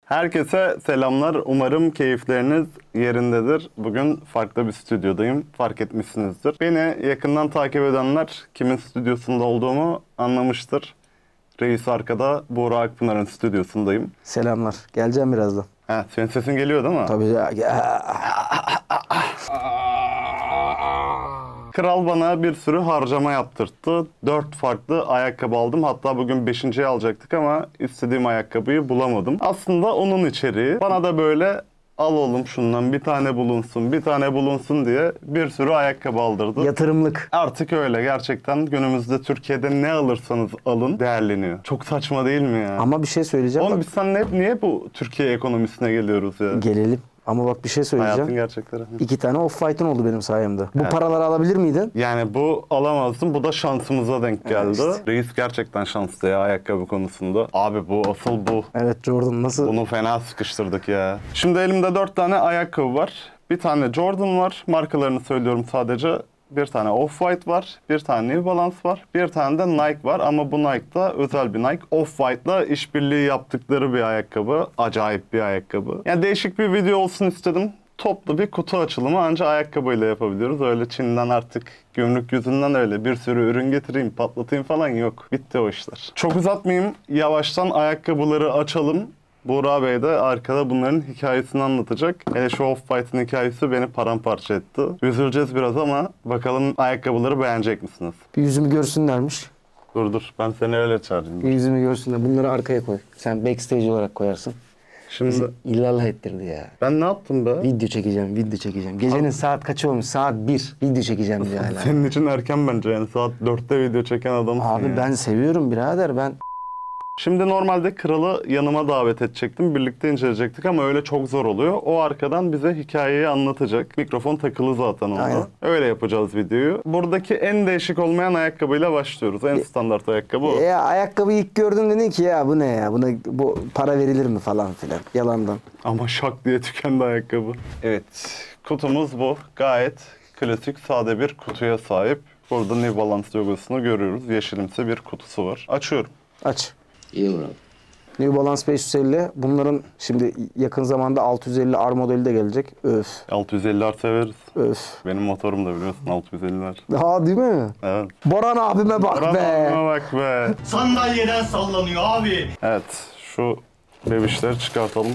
Herkese selamlar. Umarım keyifleriniz yerindedir. Bugün farklı bir stüdyodayım. Fark etmişsinizdir. Beni yakından takip edenler kimin stüdyosunda olduğumu anlamıştır. Reis arkada, Buğra Akpınar'ın stüdyosundayım. Selamlar. Geleceğim birazdan. Senin sesin geliyor değil mi? Tabii ya. Kral bana bir sürü harcama yaptırttı. 4 farklı ayakkabı aldım. Hatta bugün 5.'yi alacaktık ama istediğim ayakkabıyı bulamadım. Aslında onun içeriği. Bana da böyle al oğlum şundan bir tane bulunsun, bir tane bulunsun diye bir sürü ayakkabı aldırdı. Yatırımlık. Artık öyle. Gerçekten günümüzde Türkiye'de ne alırsanız alın değerleniyor. Çok saçma değil mi ya? Ama bir şey söyleyeceğim. Oğlum bak. biz seninle hep niye bu Türkiye ekonomisine geliyoruz ya? Gelelim. Ama bak bir şey söyleyeceğim. Hayatın gerçekleri. 2 tane off-white'ın oldu benim sayemde. Bu paraları alabilir miydin? Yani bu alamazdım. Bu da şansımıza denk geldi. işte. Reis gerçekten şanslı ya ayakkabı konusunda. Abi bu asıl bu. Evet Jordan nasıl? Bunu fena sıkıştırdık ya. Şimdi elimde 4 tane ayakkabı var. Bir tane Jordan var. Markalarını söylüyorum sadece. Bir tane Off-White var, bir tane New Balance var, bir tane de Nike var ama bu Nike da özel bir Nike. Off-White'la işbirliği yaptıkları bir ayakkabı, acayip bir ayakkabı. Yani değişik bir video olsun istedim. Toplu bir kutu açılımı ancak ayakkabıyla yapabiliyoruz. Öyle Çin'den artık gümrük yüzünden öyle bir sürü ürün getireyim, patlatayım falan yok. Bitti o işler. Çok uzatmayayım, yavaştan ayakkabıları açalım. Buğra Bey de arkada bunların hikayesini anlatacak. Hele şu Off-White'ın hikayesi beni paramparça etti. Üzüleceğiz biraz ama bakalım ayakkabıları beğenecek misiniz? Bir yüzümü görsünlermiş. Dur ben seni öyle çağırayım. Bir yüzümü görsünler. Bunları arkaya koy. Sen backstage olarak koyarsın. Şimdi İllallah ettirdi ya. ben ne yaptım be? Video çekeceğim. Gecenin saat kaçı olmuş? Saat 1. Video çekeceğim diyor hala. Senin için erken bence yani saat 4'te video çeken adamsın Abi ya. ben seviyorum birader ben. Şimdi normalde kralı yanıma davet edecektim. Birlikte inceleyecektik ama öyle çok zor oluyor. O arkadan bize hikayeyi anlatacak. Mikrofon takılı zaten orada. Aynen. Öyle yapacağız videoyu. Buradaki en değişik olmayan ayakkabıyla başlıyoruz. En standart ayakkabı o. Ya ayakkabıyı ilk gördüm dedin ki ya bu ne ya? Bu para verilir mi falan filan. Yalandan. Ama şak diye tükendi ayakkabı. Evet. Kutumuz bu. Gayet klasik, sade bir kutuya sahip. Burada New Balance logosunu görüyoruz. Yeşilimsi bir kutusu var. Açıyorum. Aç. İyi Murat. New Balance 550. Bunların şimdi yakın zamanda 650 R modeli de gelecek. Öf. 650'ler severiz. Öf. Benim motorum da biliyorsun 650'ler. Ha değil mi? Evet. Boran abime bak Bana be. bak be. Sandalyeden sallanıyor abi. Evet. Şu bebişleri çıkartalım.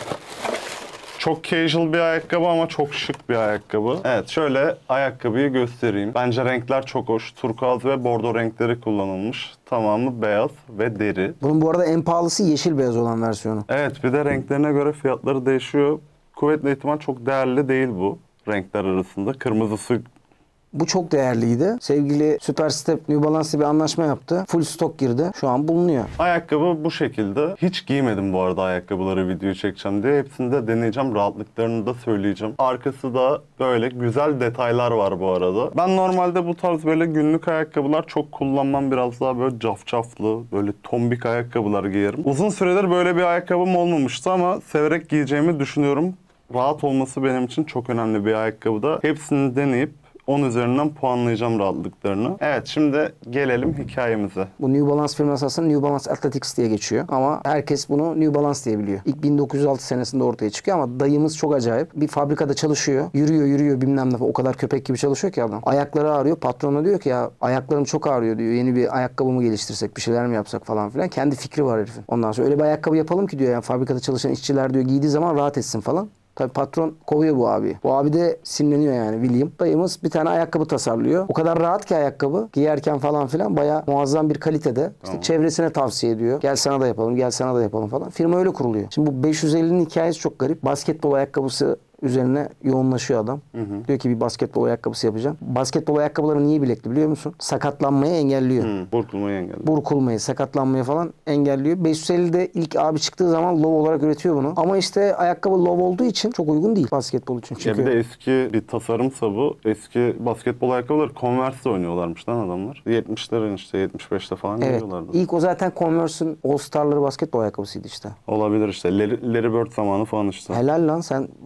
Çok casual bir ayakkabı ama çok şık bir ayakkabı. Evet şöyle ayakkabıyı göstereyim. Bence renkler çok hoş. Turkuaz ve bordo renkleri kullanılmış. Tamamı beyaz ve deri. Bunun bu arada en pahalısı yeşil beyaz olan versiyonu. Evet bir de renklerine göre fiyatları değişiyor. Kuvvetle ihtimal çok değerli değil bu renkler arasında. Kırmızısı Bu çok değerliydi. Sevgili Superstep New Balance'la bir anlaşma yaptı. Full stok girdi. Şu an bulunuyor. ayakkabı bu şekilde. Hiç giymedim bu arada ayakkabıları video çekeceğim diye. Hepsini de deneyeceğim. Rahatlıklarını da söyleyeceğim. Arkası da böyle güzel detaylar var bu arada. Ben normalde bu tarz böyle günlük ayakkabılar çok kullanmam. Biraz daha böyle cafcaflı, böyle tombik ayakkabılar giyerim. Uzun süredir böyle bir ayakkabım olmamıştı ama severek giyeceğimi düşünüyorum. Rahat olması benim için çok önemli bir ayakkabıda. Hepsini deneyip 10 üzerinden puanlayacağım rahatlıklarını. Evet şimdi gelelim hikayemize. Bu New Balance firması aslında New Balance Athletics diye geçiyor. Ama herkes bunu New Balance diye biliyor. İlk 1906 senesinde ortaya çıkıyor ama dayımız çok acayip. Bir fabrikada çalışıyor. Yürüyor bilmem ne. O kadar köpek gibi çalışıyor ki adam. Ayakları ağrıyor. Patrona diyor ki ya ayaklarım çok ağrıyor diyor. Yeni bir ayakkabı mı geliştirsek bir şeyler mi yapsak falan filan. Kendi fikri var herifin. Ondan sonra öyle bir ayakkabı yapalım ki diyor yani fabrikada çalışan işçiler diyor giydiği zaman rahat etsin falan. Tabii patron kovuyor bu abi. Bu abi de sinirleniyor yani William. Dayımız bir tane ayakkabı tasarlıyor. O kadar rahat ki ayakkabı. Giyerken falan filan bayağı muazzam bir kalitede. İşte çevresine tavsiye ediyor. Gel sana da yapalım, gel sana da yapalım falan. Firma öyle kuruluyor. Şimdi bu 550'nin hikayesi çok garip. Basketbol ayakkabısı üzerine yoğunlaşıyor adam. Diyor ki bir basketbol ayakkabısı yapacağım. Basketbol ayakkabıları niye bilekli biliyor musun? Sakatlanmayı engelliyor. Burkulmayı engelliyor. Burkulmayı, sakatlanmayı falan engelliyor. 550 de ilk abi çıktığı zaman low olarak üretiyor bunu. Ama işte ayakkabı low olduğu için çok uygun değil basketbol için. Çünkü Ya bir de eski bir tasarımsa bu. Eski basketbol ayakkabıları Converse'de oynuyorlarmış lan adamlar. 70'lerin işte 75'te falan evet. giyiyorlardı. İlk o zaten Converse'ın All-Star'ları basketbol ayakkabısıydı işte. Olabilir işte. Larry Bird zamanı falan işte. Helal lan sen bir şey söyleyeceğim.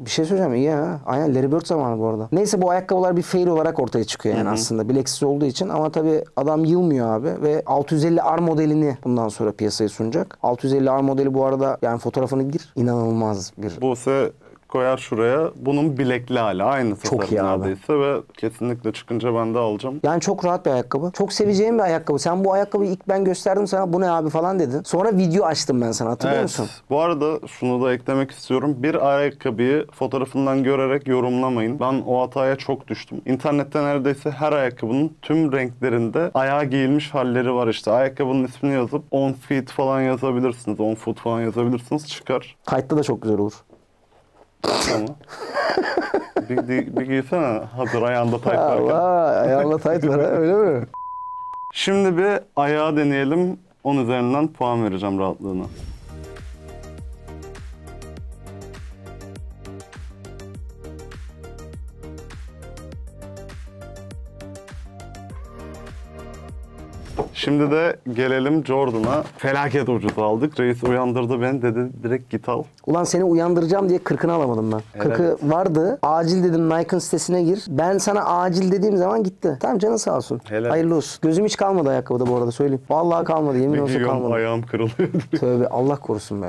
hocam iyi ha. Aynen Larry Bird zamanı bu arada. Neyse bu ayakkabılar bir fail olarak ortaya çıkıyor yani aslında. Bileksiz olduğu için ama tabii adam yılmıyor abi ve 650R modelini bundan sonra piyasaya sunacak. 650R modeli bu arada yani fotoğrafını gir. İnanılmaz bir. Buse koyar şuraya. Bunun bilekli hali. Aynı Çok tasarım iyi abi. neredeyse ve kesinlikle çıkınca ben de alacağım. Yani çok rahat bir ayakkabı. Çok seveceğim bir ayakkabı. Sen bu ayakkabıyı ilk ben gösterdim sana bu ne abi falan dedin. Sonra video açtım ben sana hatırlıyor musun? Bu arada şunu da eklemek istiyorum. Bir ayakkabıyı fotoğrafından görerek yorumlamayın. Ben o hataya çok düştüm. İnternette neredeyse her ayakkabının tüm renklerinde ayağa giyilmiş halleri var işte. Ayakkabının ismini yazıp 10 feet falan yazabilirsiniz. 10 foot falan yazabilirsiniz. Çıkar. Kayıtta da çok güzel olur. Ama. bir giysene. Hazır ayağında tayt varken. Allah ayağımda tayt var ha öyle mi? Şimdi bir ayağı deneyelim. 10 üzerinden puan vereceğim rahatlığına. Şimdi de gelelim Jordan'a. Felaket ucuz aldık. Reis uyandırdı beni dedi direkt git al. Ulan seni uyandıracağım diye 40'ını alamadım ben. Helal 40'ı vardı. Acil dedim Nike'ın sitesine gir. Ben sana acil dediğim zaman gitti. Tamam canın sağ olsun. Helal. Hayırlı olsun. Gözüm hiç kalmadı ayakkabıda bu arada söyleyeyim. Vallahi kalmadı yemin Bir olsun giyiyorum kalmadı. ayağım kırılıyor. Tövbe Allah korusun be.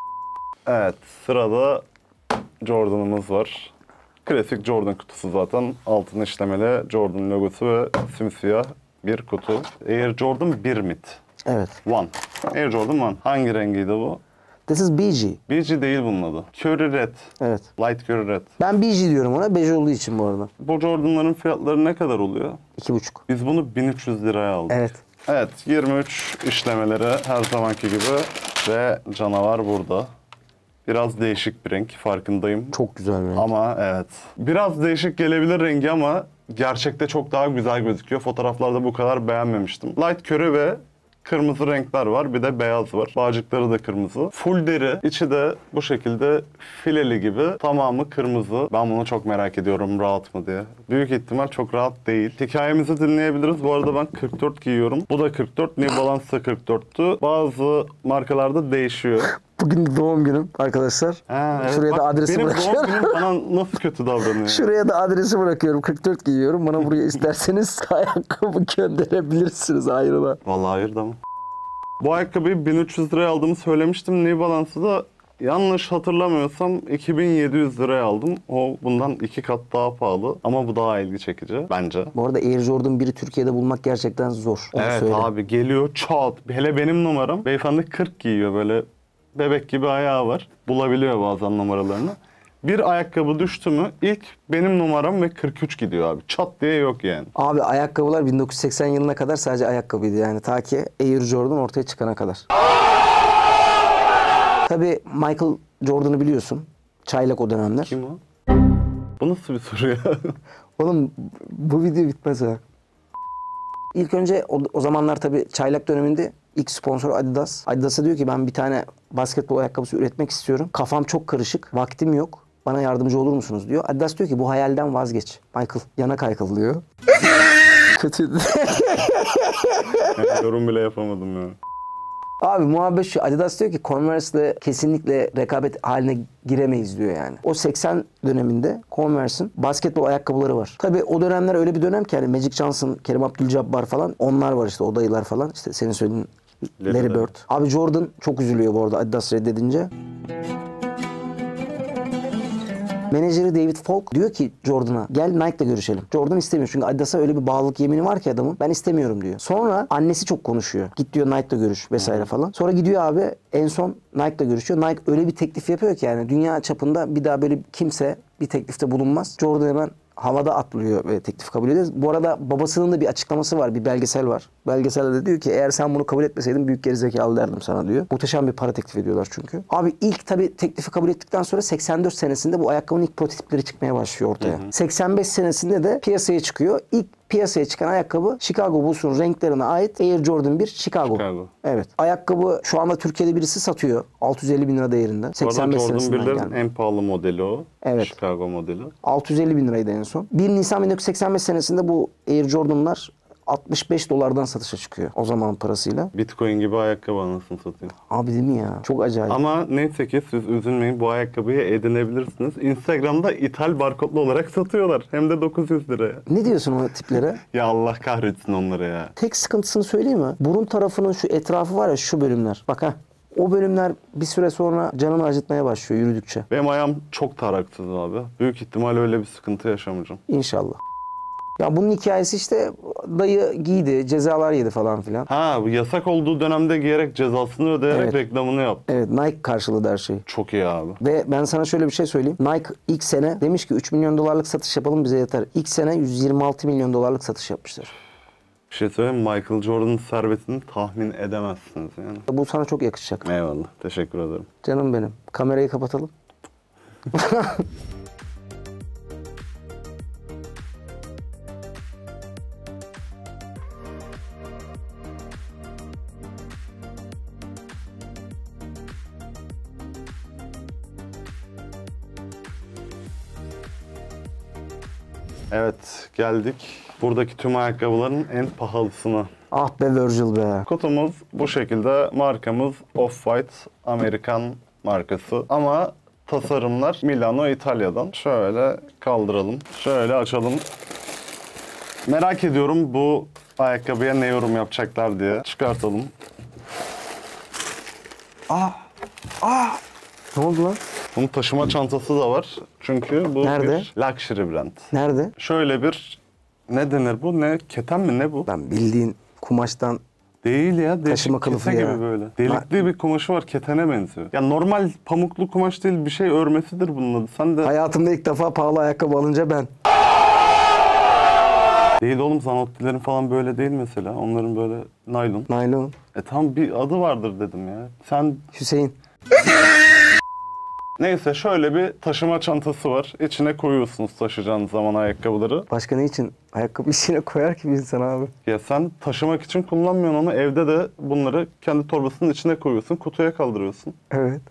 Evet sırada Jordan'ımız var. Klasik Jordan kutusu zaten. Altın işlemeli Jordan logosu ve simsiyah bir kutu. Air Jordan 1 mid. Evet. One. Air Jordan 1. Hangi rengiydi bu? This is BG. BG değil bunun adı. Curry Red. Evet. Light Curry Red. Ben BG diyorum ona. Bej olduğu için bu arada. Bu Jordan'ların fiyatları ne kadar oluyor? 2,5. Biz bunu 1300 liraya aldık. Evet. Evet, 23 işlemeleri her zamanki gibi ve canavar burada. Biraz değişik bir renk, farkındayım. Çok güzel bir renk. Ama evet. Biraz değişik gelebilir rengi ama gerçekte çok daha güzel gözüküyor. Fotoğraflarda bu kadar beğenmemiştim. Light köre ve kırmızı renkler var. Bir de beyaz var. Bağcıkları da kırmızı. Full deri. İçi de bu şekilde fileli gibi. Tamamı kırmızı. Ben bunu çok merak ediyorum rahat mı diye. Büyük ihtimal çok rahat değil. Hikayemizi dinleyebiliriz. Bu arada ben 44 giyiyorum. Bu da 44. New Balance da 44'tü. Bazı markalarda değişiyor. Bugün de doğum günüm arkadaşlar. Ha, evet. Şuraya da Bak, adresi benim bırakıyorum. doğum günüm bana nasıl kötü davranıyor. Şuraya da adresi bırakıyorum. 44 giyiyorum. Bana buraya isterseniz ayakkabı gönderebilirsiniz ayrıla. Vallahi hayır da mı? Bu ayakkabıyı 1300 liraya aldığımı söylemiştim. New Balance'ı da yanlış hatırlamıyorsam 2700 liraya aldım. O bundan 2 kat daha pahalı ama bu daha ilgi çekici bence. Bu arada Air Jordan 1'i Türkiye'de bulmak gerçekten zor. Onu Evet söyle. abi geliyor çat. Hele benim numaram. Beyefendi 40 giyiyor böyle bebek gibi ayağı var. Bulabiliyor bazen numaralarını. Bir ayakkabı düştü mü ilk benim numaram ve 43 gidiyor abi. Çat diye yok yani. Abi ayakkabılar 1980 yılına kadar sadece ayakkabıydı yani. Ta ki Air Jordan ortaya çıkana kadar. Tabii Michael Jordan'ı biliyorsun. Çaylak o dönemler. Kim o? Bu nasıl bir soru ya? Oğlum bu video bitmez ha. İlk önce o zamanlar tabii çaylak döneminde ilk sponsor Adidas. Adidas'a diyor ki ben bir tane basketbol ayakkabısı üretmek istiyorum. Kafam çok karışık, vaktim yok. Bana yardımcı olur musunuz diyor. Adidas diyor ki bu hayalden vazgeç. Michael yana kaykıl diyor. Kötüydü. Yani yorum bile yapamadım ya. Abi muhabbet şu. Adidas diyor ki Converse'le kesinlikle rekabet haline giremeyiz diyor yani. O 80 döneminde Converse'in basketbol ayakkabıları var. Tabii o dönemler öyle bir dönem ki hani Magic Johnson, Kerim Abdul-Jabbar falan onlar var işte o dayılar falan. İşte senin söylediğin Larry Bird. Abi Jordan çok üzülüyor bu arada Adidas reddedince. Menajeri David Falk diyor ki Jordan'a gel Nike'la görüşelim. Jordan istemiyor çünkü Adidas'a öyle bir bağlılık yemini var ki adamın. Ben istemiyorum diyor. Sonra annesi çok konuşuyor. Git diyor Nike'la görüş vesaire falan. Sonra gidiyor abi en son Nike'la görüşüyor. Nike öyle bir teklif yapıyor ki yani dünya çapında bir daha böyle kimse bir teklifte bulunmaz. Jordan hemen havada atlıyor ve teklif kabul ediyor. Bu arada babasının da bir açıklaması var, bir belgesel var. Belgeselde de diyor ki eğer sen bunu kabul etmeseydin büyük gerizekalı derdim sana diyor. Muhteşem bir para teklif ediyorlar çünkü. Abi ilk tabii teklifi kabul ettikten sonra 84 senesinde bu ayakkabının ilk prototipleri çıkmaya başlıyor ortaya. 85 senesinde de piyasaya çıkıyor. İlk piyasaya çıkan ayakkabı Chicago Bulls'un renklerine ait Air Jordan 1 Chicago. Evet. Ayakkabı şu anda Türkiye'de birisi satıyor. 650 bin lira değerinde. 85 senesinden Jordan 1'lerin geldi. en pahalı modeli o. Evet. Chicago modeli. 650 bin liraydı en son. 1 Nisan 1985 senesinde bu Air Jordan'lar 65 dolardan satışa çıkıyor o zaman parasıyla. Bitcoin gibi ayakkabı anasını satayım. Abi değil mi ya? Çok acayip. Ama neyse ki siz üzülmeyin, bu ayakkabıyı edinebilirsiniz. Instagram'da ithal barkodlu olarak satıyorlar. Hem de 900 liraya. Ne diyorsun o tiplere? Ya Allah kahretsin onları ya. Tek sıkıntısını söyleyeyim mi? Burun tarafının şu etrafı var ya, şu bölümler. Bak ha. O bölümler bir süre sonra canını acıtmaya başlıyor yürüdükçe. Benim ayağım çok taraksız abi. Büyük ihtimal öyle bir sıkıntı yaşamayacağım. İnşallah. Ya bunun hikayesi işte dayı giydi, cezalar yedi falan filan. Ha, bu yasak olduğu dönemde giyerek cezasını ödeyerek Evet. reklamını yaptı. Evet, Nike karşıladı her şeyi. Çok iyi abi. Ve ben sana şöyle bir şey söyleyeyim. Nike ilk sene demiş ki 3 milyon dolarlık satış yapalım, bize yeter. İlk sene 126 milyon dolarlık satış yapmışlar. Bir şey söyleyeyim mi? Michael Jordan'ın servetini tahmin edemezsiniz yani. Bu sana çok yakışacak. Eyvallah. Teşekkür ederim. Canım benim. Kamerayı kapatalım. Evet, geldik buradaki tüm ayakkabıların en pahalısına. Ah be Virgil be. Kutumuz bu şekilde. Markamız Off-White, Amerikan markası. Ama tasarımlar Milano, İtalya'dan. Şöyle kaldıralım. Şöyle açalım. Merak ediyorum bu ayakkabıya ne yorum yapacaklar diye. Çıkartalım. Ne oldu lan? Bunun taşıma çantası da var. Çünkü bu Nerede? bir luxury brand. Nerede? Şöyle bir, ne denir bu? Ne? Keten mi ne bu? Ben bildiğin kumaştan Değil ya. Değişik Taşıma kılıfı kese ya. gibi böyle. Delikli bir kumaşı var. Ketene benziyor. Ya normal pamuklu kumaş değil, bir şey örmesidir bunun adı. Sen de... hayatımda ilk defa pahalı ayakkabı alınca ben. Değil oğlum, Zanotti'lerin falan böyle değil mesela. Onların böyle naylon. Naylon. Tam bir adı vardır dedim ya. Sen... Hüseyin. Neyse, şöyle bir taşıma çantası var. İçine koyuyorsunuz taşıyacağınız zaman ayakkabıları. Başka ne için ayakkabı içine koyar ki bir insan abi? Ya sen taşımak için kullanmıyorsun onu. Evde de bunları kendi torbasının içine koyuyorsun. Kutuya kaldırıyorsun. Evet.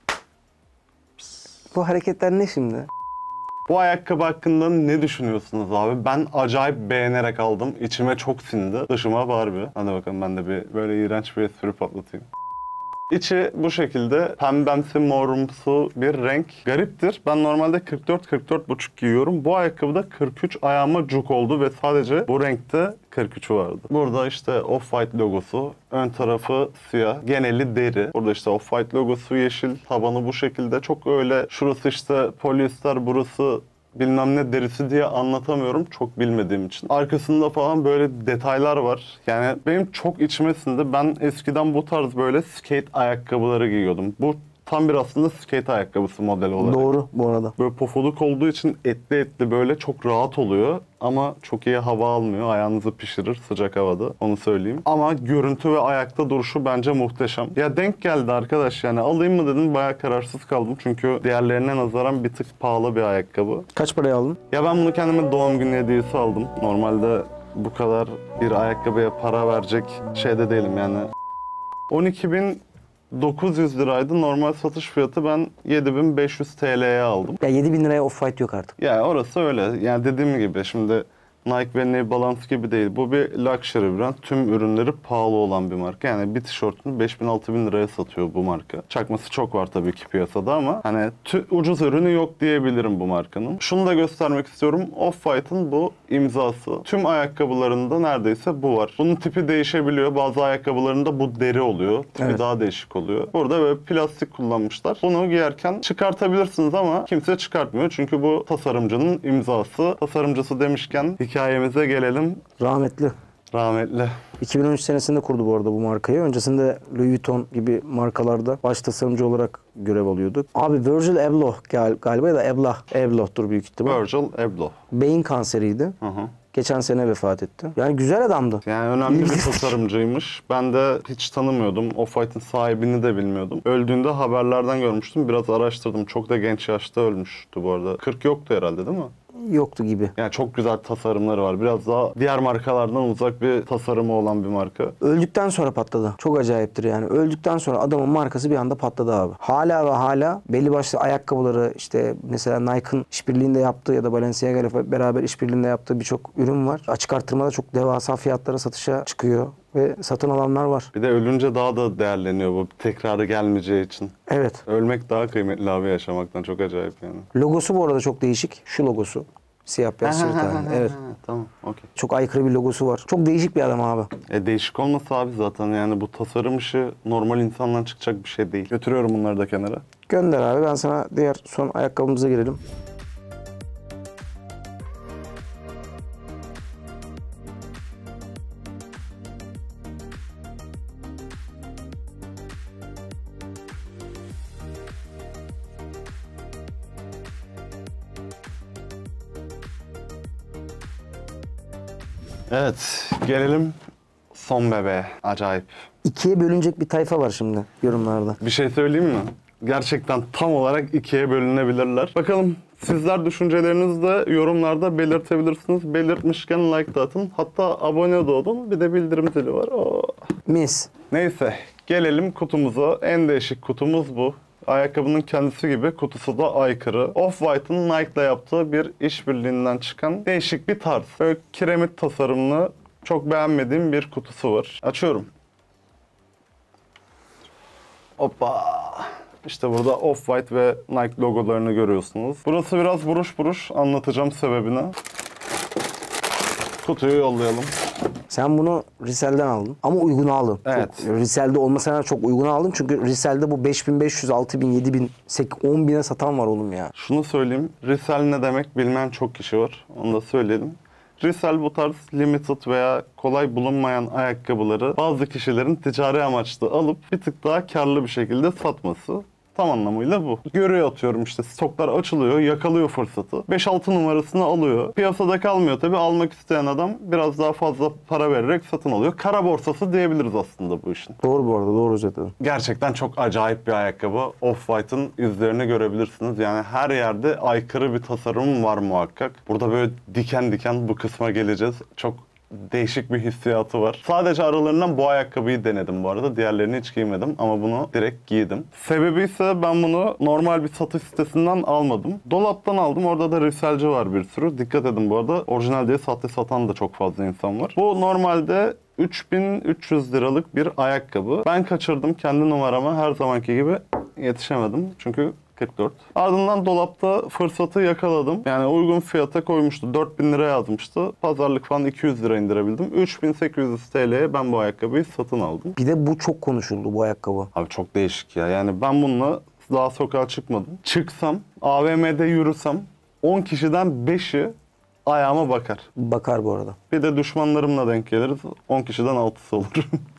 Bu hareketler ne şimdi? Bu ayakkabı hakkında ne düşünüyorsunuz abi? Ben acayip beğenerek aldım. İçime çok sindi. Dışıma Barbie. Hadi bakalım, ben de bir böyle iğrenç bir espri patlatayım. İçi bu şekilde pembemsi morumsu bir renk. Gariptir. Ben normalde 44-44,5 giyiyorum. Bu ayakkabıda 43 ayağıma cuk oldu ve sadece bu renkte 43'ü vardı. Burada işte Off-White logosu. Ön tarafı siyah. Geneli deri. Burada işte Off-White logosu yeşil. Tabanı bu şekilde. Çok öyle şurası işte polyester, burası bilmem ne derisi diye anlatamıyorum çok bilmediğim için. Arkasında falan böyle detaylar var. Yani benim çok içime sindi. Ben eskiden bu tarz böyle skate ayakkabıları giyiyordum. Bu tam bir aslında skate ayakkabısı modeli olarak. Doğru bu arada. Böyle pofuduk olduğu için etli etli böyle çok rahat oluyor. Ama çok iyi hava almıyor. Ayağınızı pişirir sıcak havada. Onu söyleyeyim. Ama görüntü ve ayakta duruşu bence muhteşem. Ya denk geldi arkadaş, yani alayım mı dedim, bayağı kararsız kaldım. Çünkü diğerlerine nazaran bir tık pahalı bir ayakkabı. Kaç paraya aldın? Ya ben bunu kendime doğum günü hediyesi aldım. Normalde bu kadar bir ayakkabıya para verecek şeyde değilim yani. 12.900 liraydı. Normal satış fiyatı ben 7.500 TL'ye aldım. Ya 7.000 liraya Off-White yok artık. Ya orası öyle. Yani dediğim gibi şimdi Nike ve New Balance gibi değil. Bu bir luxury brand. Tüm ürünleri pahalı olan bir marka. Yani bir tişörtünü 5.000-6.000 liraya satıyor bu marka. Çakması çok var tabii ki piyasada ama hani ucuz ürünü yok diyebilirim bu markanın. Şunu da göstermek istiyorum. Off-White'ın bu imzası. Tüm ayakkabılarında neredeyse bu var. Bunun tipi değişebiliyor. Bazı ayakkabılarında bu deri oluyor. Tipi Evet. daha değişik oluyor. Burada böyle plastik kullanmışlar. Bunu giyerken çıkartabilirsiniz ama kimse çıkartmıyor. Çünkü bu tasarımcının imzası. Tasarımcısı demişken hikayemize gelelim. Rahmetli. Rahmetli. 2013 senesinde kurdu bu arada bu markayı. Öncesinde Louis Vuitton gibi markalarda baş tasarımcı olarak görev alıyordu. Abi Virgil Abloh galiba ya da Abloh'tur büyük ihtimal. Virgil Abloh. Beyin kanseriydi. Hı hı. Geçen sene vefat etti. Yani güzel adamdı. Yani önemli bir İlginç. tasarımcıymış. Ben de hiç tanımıyordum. Off-White'ın sahibini de bilmiyordum. Öldüğünde haberlerden görmüştüm. Biraz araştırdım. Çok da genç yaşta ölmüştü bu arada. 40 yoktu herhalde değil mi? yoktu gibi. Yani çok güzel tasarımları var. Biraz daha diğer markalardan uzak bir tasarımı olan bir marka. Öldükten sonra patladı. Çok acayiptir yani. Öldükten sonra adamın markası bir anda patladı abi. Hala ve hala belli başlı ayakkabıları işte mesela Nike'ın işbirliğinde yaptığı ya da Balenciaga ile beraber işbirliğinde yaptığı birçok ürün var. Açık artırmada çok devasa fiyatlara satışa çıkıyor ve satın alanlar var. Bir de ölünce daha da değerleniyor bu. Tekrarı gelmeyeceği için. Evet. Ölmek daha kıymetli abi yaşamaktan. Çok acayip yani. Logosu bu arada çok değişik. Şu logosu. Siyah beyaz çift tane. Evet. Tamam, okey. Çok aykırı bir logosu var. Çok değişik bir adam abi. Değişik olması abi zaten yani bu tasarım işi normal insandan çıkacak bir şey değil. Götürüyorum bunları da kenara. Gönder abi. Ben sana diğer son ayakkabımıza girelim. Evet, gelelim son bebeğe. Acayip. İkiye bölünecek bir tayfa var şimdi yorumlarda. Bir şey söyleyeyim mi? Gerçekten tam olarak ikiye bölünebilirler. Bakalım sizler düşüncelerinizi de yorumlarda belirtebilirsiniz. Belirtmişken like da atın. Hatta abone de olun. Bir de bildirim zili var. Mis. Neyse, gelelim kutumuza. En değişik kutumuz bu. Ayakkabının kendisi gibi kutusu da aykırı. Off-White'ın Nike'la yaptığı bir işbirliğinden çıkan değişik bir tarz. Böyle kiremit tasarımlı, çok beğenmediğim bir kutusu var. Açıyorum. Hoppa. İşte burada Off-White ve Nike logolarını görüyorsunuz. Burası biraz buruş buruş. Anlatacağım sebebini. Kutuyu yollayalım. Sen bunu Risel'den aldın ama uyguna aldın. Evet. Çok, Risel'de olmasına çok uyguna aldın çünkü Risel'de bu 5500, 6000, 7000, 10.000'e satan var oğlum ya. Şunu söyleyeyim. Resell ne demek bilmeyen çok kişi var. Onu da söyleyelim. Resell bu tarz limited veya kolay bulunmayan ayakkabıları bazı kişilerin ticari amaçlı alıp bir tık daha karlı bir şekilde satması. Tam anlamıyla bu. Görüyor atıyorum işte stoklar açılıyor, yakalıyor fırsatı. 5-6 numarasını alıyor. Piyasada kalmıyor tabii. Almak isteyen adam biraz daha fazla para vererek satın alıyor. Kara borsası diyebiliriz aslında bu işin. Doğru bu arada, doğru özetledin. Gerçekten çok acayip bir ayakkabı. Off-White'ın izlerini görebilirsiniz. Yani her yerde aykırı bir tasarım var muhakkak. Burada böyle diken diken bu kısma geleceğiz. Çok değişik bir hissiyatı var. Sadece aralarından bu ayakkabıyı denedim bu arada. Diğerlerini hiç giymedim ama bunu direkt giydim. Sebebi ise ben bunu normal bir satış sitesinden almadım. Dolaptan aldım. Orada da resellci var bir sürü. Dikkat edin bu arada. Orijinal diye sahte satan da çok fazla insan var. Bu normalde 3300 liralık bir ayakkabı. Ben kaçırdım kendi numarama. Her zamanki gibi yetişemedim. Çünkü 44. Ardından dolapta fırsatı yakaladım. Yani uygun fiyata koymuştu. 4000 lira yazmıştı. Pazarlık falan 200 lira indirebildim. 3800 TL'ye ben bu ayakkabıyı satın aldım. Bir de bu çok konuşuldu bu ayakkabı. Abi çok değişik ya. Yani ben bununla daha sokağa çıkmadım. Çıksam, AVM'de yürüsem 10 kişiden 5'i ayağıma bakar. Bakar bu arada. Bir de düşmanlarımla denk geliriz. 10 kişiden 6'sı olur.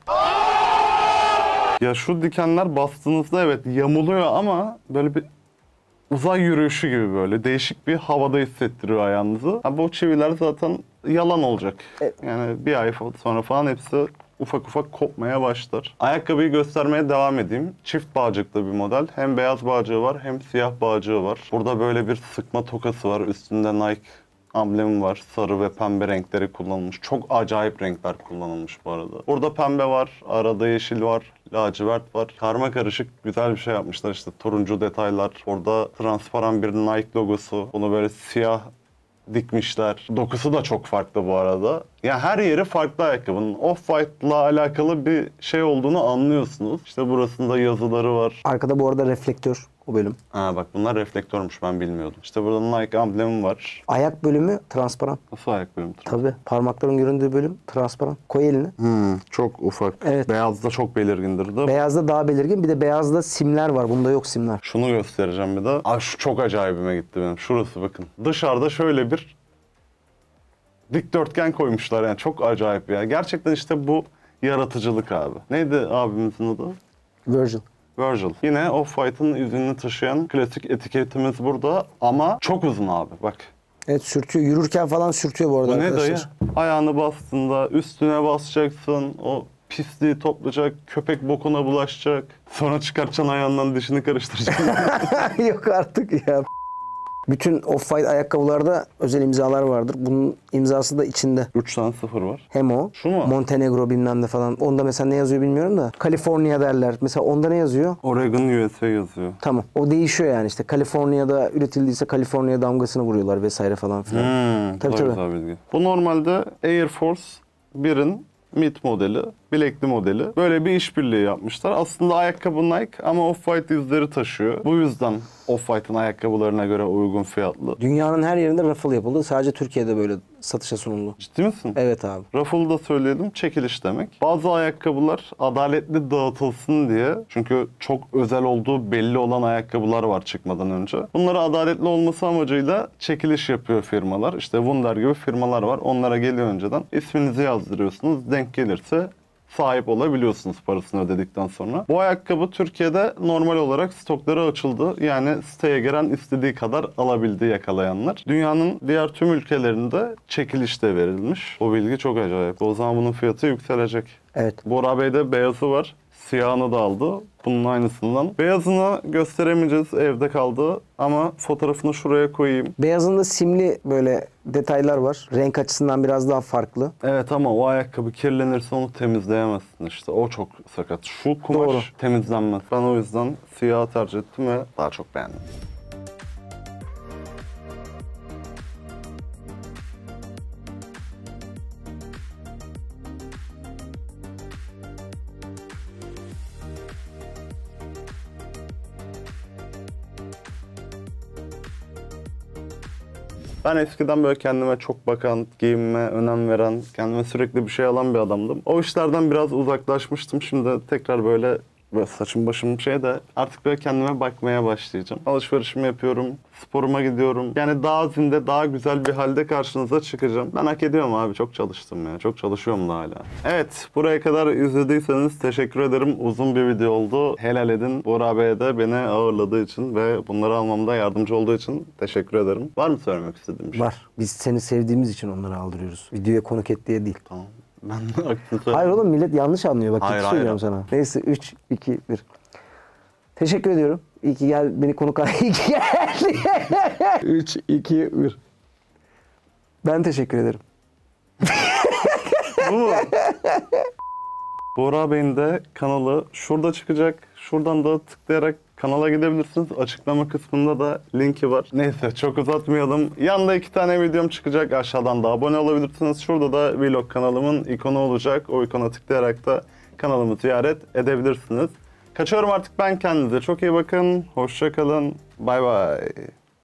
Ya şu dikenler bastığınızda evet yamuluyor ama böyle bir uzay yürüyüşü gibi böyle değişik bir havada hissettiriyor ayağınızı. Ha, bu çiviler zaten yalan olacak. Yani bir ay sonra falan hepsi ufak ufak kopmaya başlar. Ayakkabıyı göstermeye devam edeyim. Çift bağcıklı bir model. Hem beyaz bağcığı var hem siyah bağcığı var. Burada böyle bir sıkma tokası var. Üstünde Nike amblemi var. Sarı ve pembe renkleri kullanılmış. Çok acayip renkler kullanılmış bu arada. Burada pembe var, arada yeşil var, lacivert var. Karma karışık güzel bir şey yapmışlar işte. Turuncu detaylar. Orada transparan bir Nike logosu. Bunu böyle siyah dikmişler. Dokusu da çok farklı bu arada. Yani her yeri farklı ayakkabının. Off-White'la alakalı bir şey olduğunu anlıyorsunuz. İşte burasında yazıları var. Arkada bu arada reflektör o bölüm. Ha bak bunlar reflektörmüş ben bilmiyordum. İşte burada Nike amblemi var. Ayak bölümü transparan. Nasıl ayak bölümü? Tabii. Parmakların göründüğü bölüm transparan. Koy elini. Çok ufak. Evet. Beyaz da çok belirgindir de. Beyazda daha belirgin. Bir de beyazda simler var. Bunda yok simler. Şunu göstereceğim bir de. Şu çok acayibime gitti benim. Şurası bakın. Dışarıda şöyle bir dikdörtgen koymuşlar yani. Çok acayip ya. Gerçekten işte bu yaratıcılık abi. Neydi abimizin adı? Virgil. Virgil. Yine Off-White'ın izini taşıyan klasik etiketimiz burada ama çok uzun abi bak. Evet sürtüyor. Yürürken falan sürtüyor bu arada Bu ne arkadaşlar. dayı? Ayağını bastığında üstüne basacaksın. O pisliği toplayacak, köpek bokuna bulaşacak. Sonra çıkartacaksın ayağından dişini karıştıracaksın. Yok artık ya. Bütün Off-White ayakkabılarda özel imzalar vardır. Bunun imzası da içinde. 3 tane 0 var. Hem o, Şu mu? Montenegro bilmem ne falan. Onda mesela ne yazıyor bilmiyorum da. California derler. Mesela onda ne yazıyor? Oregon USA yazıyor. Tamam. O değişiyor yani işte. Kaliforniya'da üretildiyse Kaliforniya damgasını vuruyorlar vesaire falan filan. Bu Tabii, da tabii. güzel bilgi. Bu normalde Air Force 1'in mid modeli, bilekli modeli. Böyle bir işbirliği yapmışlar. Aslında ayakkabı Nike ama Off-White izleri taşıyor. Bu yüzden Off-White'ın ayakkabılarına göre uygun fiyatlı. Dünyanın her yerinde raffle yapıldı. Sadece Türkiye'de böyle satışa sunuldu. Ciddi misin? Evet abi. Raffle'da söyleyelim, çekiliş demek. Bazı ayakkabılar adaletli dağıtılsın diye, çünkü çok özel olduğu belli olan ayakkabılar var çıkmadan önce. Bunları adaletli olması amacıyla çekiliş yapıyor firmalar. İşte Wunder gibi firmalar var. Onlara geliyor önceden. İsminizi yazdırıyorsunuz. Denk gelirse sahip olabiliyorsunuz parasını ödedikten sonra. Bu ayakkabı Türkiye'de normal olarak stokları açıldı. Yani siteye giren istediği kadar alabildi yakalayanlar. Dünyanın diğer tüm ülkelerinde çekilişte verilmiş. O bilgi çok acayip. O zaman bunun fiyatı yükselecek. Evet. Bora Bey'de beyazı var. Siyahını da aldı. Bunun aynısından. Beyazını gösteremeyeceğiz. Evde kaldı. Ama fotoğrafını şuraya koyayım. Beyazında simli böyle detaylar var. Renk açısından biraz daha farklı. Evet ama o ayakkabı kirlenirse onu temizleyemezsin işte. O çok sakat. Şu kumaş Doğru. temizlenmez. Ben o yüzden siyah tercih ettim ve daha çok beğendim. Ben eskiden böyle kendime çok bakan, giyinme önem veren, kendime sürekli bir şey alan bir adamdım. O işlerden biraz uzaklaşmıştım. Şimdi tekrar böyle saçım başım de artık böyle kendime bakmaya başlayacağım. Alışverişimi yapıyorum, sporuma gidiyorum. Yani daha zinde, daha güzel bir halde karşınıza çıkacağım. Ben hak ediyorum abi. Çok çalıştım ya. Çok çalışıyorum da hala. Evet, buraya kadar izlediyseniz teşekkür ederim. Uzun bir video oldu. Helal edin. Bora Bey'e de beni ağırladığı için ve bunları almamda yardımcı olduğu için teşekkür ederim. Var mı söylemek istediğim bir şey? Var. Biz seni sevdiğimiz için onları aldırıyoruz. Videoya konuk et diye değil. Tamam. Ben de aksini Hayır oğlum, millet yanlış anlıyor. Bak Hayır, ciddi söylüyorum hayır. sana. Neyse 3, 2, 1. Teşekkür ediyorum. İyi ki beni konuk İyi ki geldi. 3, 2, 1. Ben teşekkür ederim. Bu mu? Bora Bey'in de kanalı şurada çıkacak. Şuradan da tıklayarak kanala gidebilirsiniz. Açıklama kısmında da linki var. Neyse çok uzatmayalım. Yanında 2 tane videom çıkacak. Aşağıdan da abone olabilirsiniz. Şurada da vlog kanalımın ikonu olacak. O ikona tıklayarak da kanalımı ziyaret edebilirsiniz. Kaçıyorum artık ben. Kendinize çok iyi bakın. Hoşça kalın. Bay bay.